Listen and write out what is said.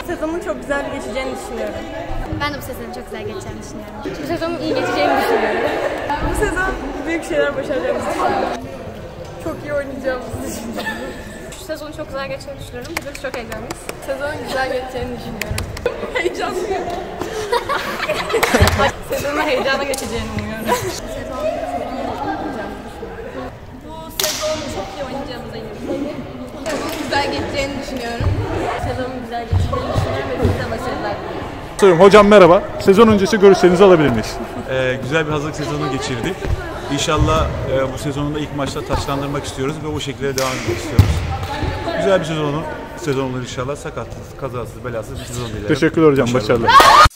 Sezonun çok güzel geçeceğini düşünüyorum. Ben de bu sezonun çok güzel geçeceğini düşünüyorum. Bu sezonun iyi geçeceğini düşünüyorum. Bu sezon büyük şeyler başaracağımızı düşünüyorum. Çok iyi oynayacağımızı düşünüyorum. Şu sezonu çok güzel geçeceğini düşünüyorum. Biz çok heyecanlıyız. Sezonun güzel geçeceğini düşünüyorum. Heyecanlıyım. Sezonun heyecanla geçeceğini umuyorum. Bu sezon çok iyi oynayacağımıza eminim. Güzel geçeceğini düşünüyorum. Sezonun güzel geçeceğini düşünüyorum ve biz de başarılar diliyorum. Hocam merhaba. Sezon öncesi görüşlerinizi alabilir miyiz? Güzel bir hazırlık sezonu geçirdik. İnşallah bu sezonunda ilk maçta taçlandırmak istiyoruz ve o şekilde devam etmek istiyoruz. Güzel bir sezon olur inşallah. Sakatsız, kazasız, belasız bir sezon dilerim. Teşekkürler hocam. Başarılar.